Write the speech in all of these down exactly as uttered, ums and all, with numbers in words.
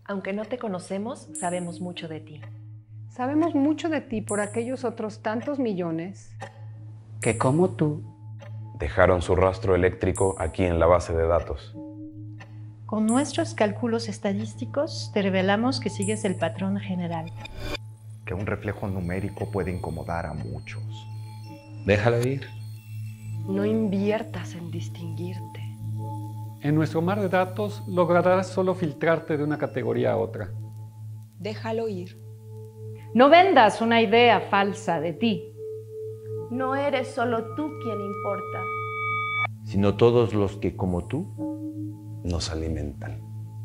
Aunque no te conocemos, sabemos mucho de ti. Sabemos mucho de ti por aquellos otros tantos millones que, como tú, dejaron su rastro eléctrico aquí en la base de datos. Con nuestros cálculos estadísticos te revelamos que sigues el patrón general. Que un reflejo numérico puede incomodar a muchos. Déjalo ir. No inviertas en distinguirte. En nuestro mar de datos lograrás solo filtrarte de una categoría a otra. Déjalo ir. No vendas una idea falsa de ti. No eres solo tú quien importa, sino todos los que, como tú, nos alimentan.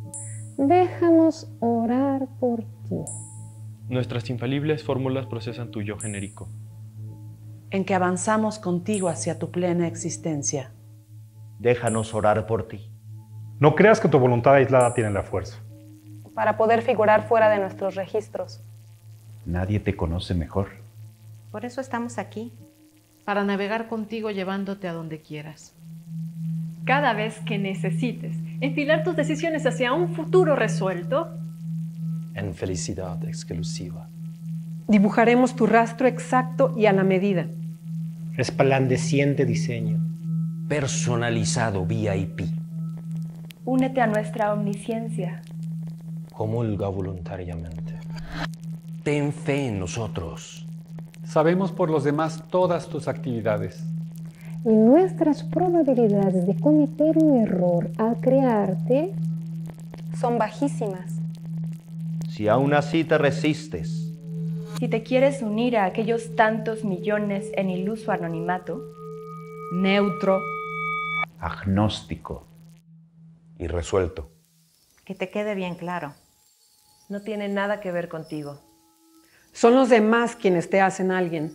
Déjanos orar por ti. Nuestras infalibles fórmulas procesan tu yo genérico. En que avanzamos contigo hacia tu plena existencia. Déjanos orar por ti. No creas que tu voluntad aislada tiene la fuerza. Para poder figurar fuera de nuestros registros. Nadie te conoce mejor. Por eso estamos aquí. Para navegar contigo llevándote a donde quieras. Cada vez que necesites enfilar tus decisiones hacia un futuro resuelto, en felicidad exclusiva. Dibujaremos tu rastro exacto y a la medida. Resplandeciente diseño. Personalizado V I P. Únete a nuestra omnisciencia. Comulga voluntariamente. Ten fe en nosotros. Sabemos por los demás todas tus actividades. Y nuestras probabilidades de cometer un error al crearte son bajísimas. Si aún así te resistes. Si te quieres unir a aquellos tantos millones en iluso anonimato, neutro, agnóstico y resuelto. Que te quede bien claro. No tiene nada que ver contigo. Son los demás quienes te hacen alguien.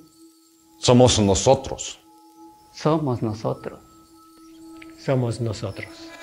Somos nosotros. Somos nosotros. Somos nosotros.